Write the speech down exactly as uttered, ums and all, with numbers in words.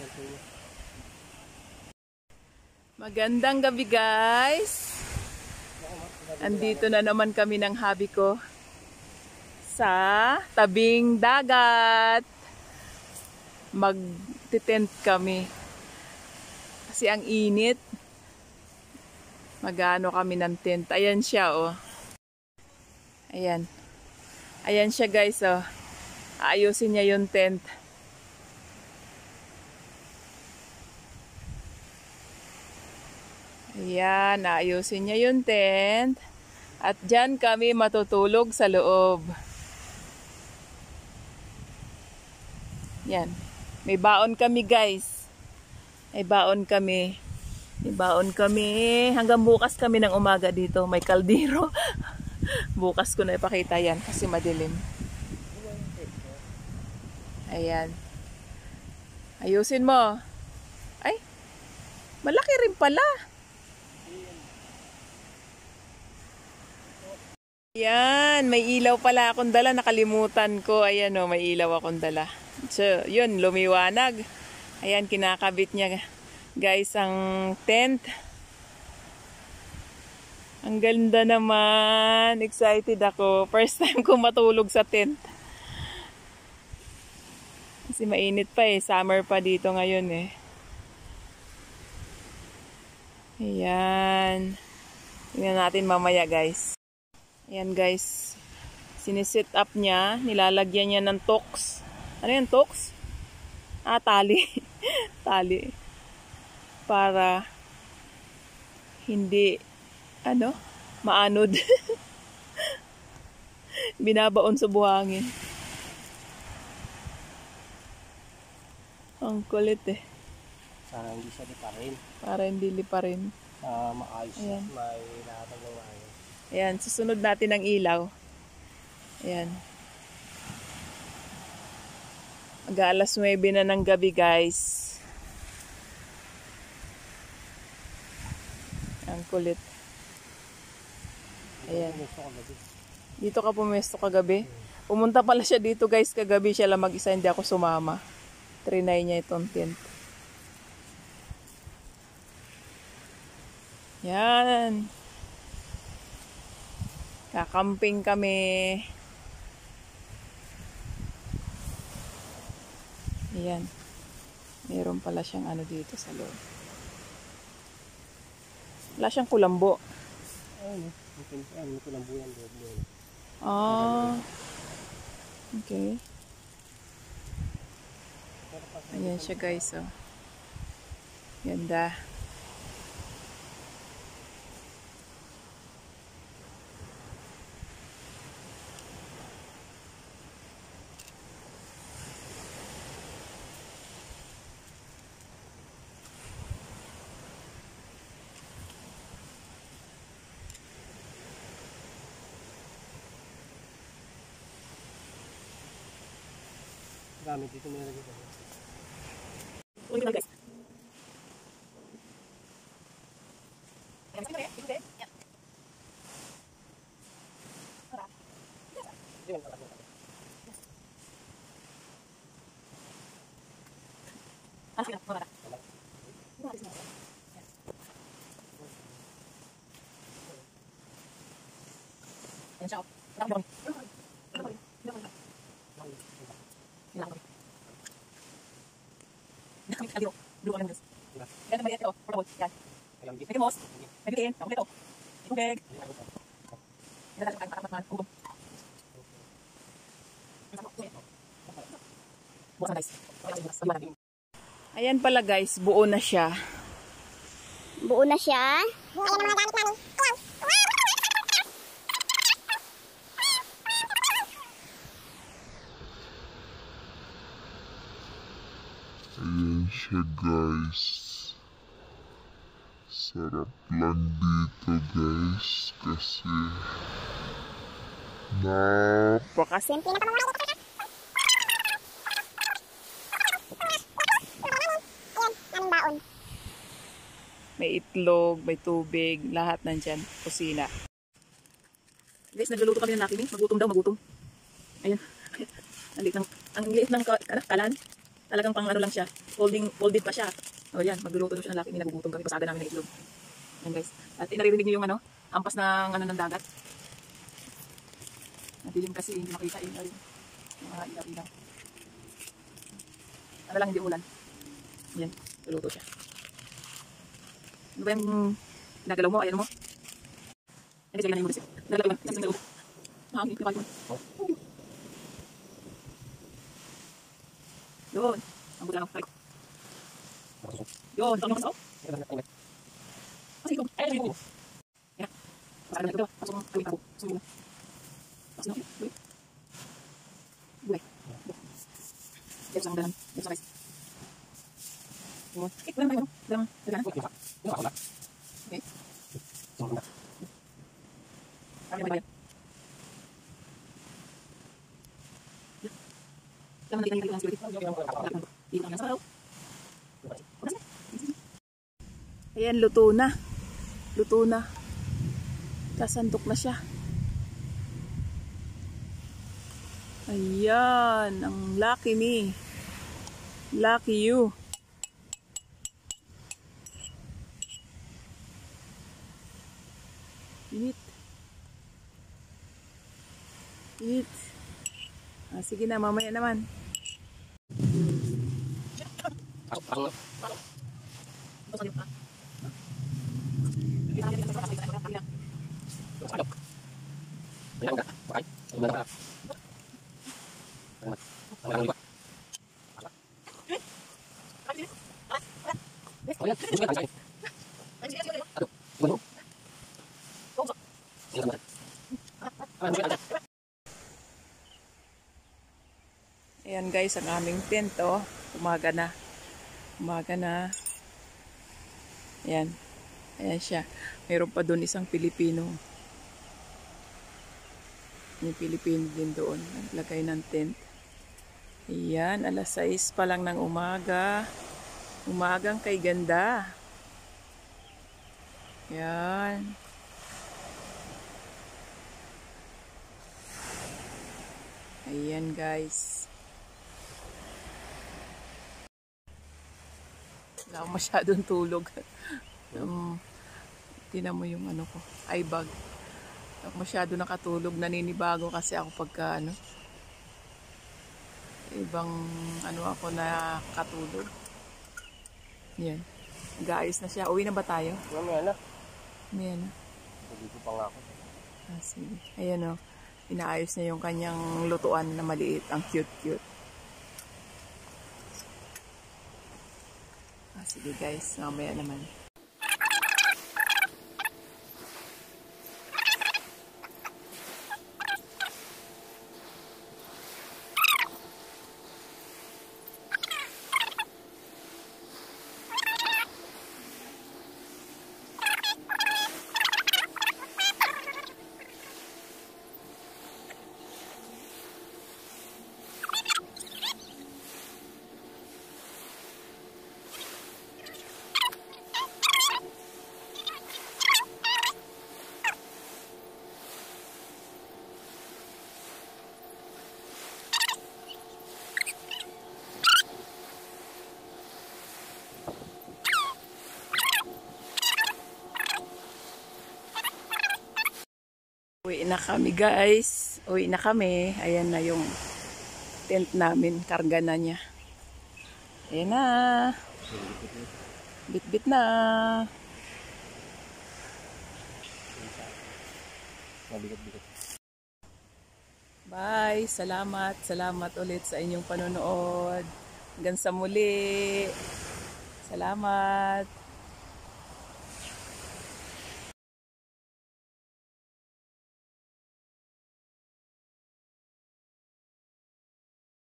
Magandang gabi guys. Andito na naman kami ng hubby ko sa tabing dagat. Mag-tent kami. Kasi ang init. Magano kami ng tent. Ayan siya oh. Ayan. Ayan siya guys oh. Ayusin niya yung tent. Ayan, ayusin niya yung tent. At dyan kami matutulog sa loob. Yan. May baon kami guys. May baon kami. May baon kami. Hanggang bukas kami ng umaga dito. May kaldero. Bukas ko na ipakita yan kasi madilim. Ayan. Ayusin mo. Ay, malaki rin pala. Ayan, may ilaw pala akong dala. Nakalimutan ko. Ayan o, may ilaw akong dala. So, yun, lumiwanag. Ayan, kinakabit niya guys ang tent. Ang ganda naman. Excited ako. First time ko matulog sa tent. Kasi mainit pa eh. Summer pa dito ngayon eh. Ayan. Tingnan natin mamaya guys. Ayan guys. Sinisit up niya. Nilalagyan niya ng tox. Ano yan tox? Ah, tali. Tali. Para hindi ano, maanod. Binabaon sa buhangin. Ang kulit eh. Para hindi siya liparin. Para hindi liparin. Uh, maayos. Ayan. May lahatag ng maayos. Ayan, susunod natin ang ilaw. Ayan. Mag-aalas nuwebe na ng gabi guys. Ang kulit. Ayan. Dito ka pumesto kagabi. Pumunta pala siya dito guys kagabi. Siya lang mag-isa, hindi ako sumama. Trinay niya itong tent. Yan. Kakamping kami. Ayan. Meron pala siyang ano dito sa loob. Wala siyang kulambo. Ayun, may kulambo yan. Ah. Okay. Ayan siya guys oh. Ganda. Gamit dito mo nilagay ko. Ulit na guys. Ayan siya. Blue oranges. Yan ang maliit ito. Portable. Yan. May kimos. May bitin. Ako dito. Tubig. Yan natin ang takot na kubong. Bukasan guys. Ayan pala guys. Buo na siya. Buo na siya. Ayan ang mga gamit namin. Ayan siya guys. Sarap lang dito guys. Kasi Napakas. Yung pinakamamulay dito. Ayan, aming baon. May itlog, may tubig, lahat nandyan. Kusina. Guys, nagluluto kami ng nakiling. Magutom daw, magutom. Ayan. Ang liit ng, ang liit ng ka, kalan. Talagang pang ano lang siya. Folding, folded pa siya. O yan, magluluto doon siya ng laki. Nagugutom kami. Pasaga namin ng itlog. Yan guys. At naririnig niyo yung ano, ampas ng ano ng dagat. Madilim kasi hindi makita yung ano, yung mga ilaw-ilaw. Ano lang, hindi ulan. Yan, luluto siya. Ano ba yung nagalaw mo? Ayan mo. Yan kasi ganyan yung mulis. Nagalaw lang. Kasi nagalaw. Mahangin. Kapag mo. Yun. Ang buta lang. Yun. Ito ang masao. Kasi ito. Ay, ay, ay. Yan. Pasal na ito. Pasok ang kawin ako. Pasok mo. Pasok na. Gulay. Gulay. Yan sa mga dalang. Yan sa rice. Yun. Eh, wala naman. Dalang. Dalang. Okay. Kami naman bayan. Dalang na kita yung security. Dito kami sa araw. Ayan, luto na. Luto na. Kasandok na siya. Ayan, ang lucky me. Lucky you. Init. Init. Ah, sige na, mamaya naman. Pasok, pasok. Pasok na. Pasok. Ayan ka. Okay. Ayan ka. Ayan ka. Ayan, susunod ka. Ato, sumunod. Ayan guys, ang aming tent, oh. Umaga na. Umaga na. Ayan. Ayan siya. Mayroon pa doon isang Pilipino. Yung Pilipino din doon. Naglagay ng tent. Ayan, alas sais pa lang ng umaga. Umagang kay ganda. Ayan. Ayan guys. Wala akong masyadong tulog. um, Tinan mo yung ano ko, eye bag. Ako masyado nakatulog, naninibago kasi ako pagka ano, ibang ano ako na katulog. Yan. Nag-aayos na siya. Uwi na ba tayo? Mamaya na. Ayan na. Dito pa nga ako. Ah, sige. Ayan o. Inaayos niya yung kanyang lutuan na maliit. Ang cute-cute. Ah, sige guys. Mamaya naman. Uwi na kami guys. Uwi na kami. Ayan na yung tent namin. Karga na niya. Ayan na. Bit-bit na. Mabigat-bigat. Bye. Salamat. Salamat ulit sa inyong panonood. Hanggang sa muli. Salamat.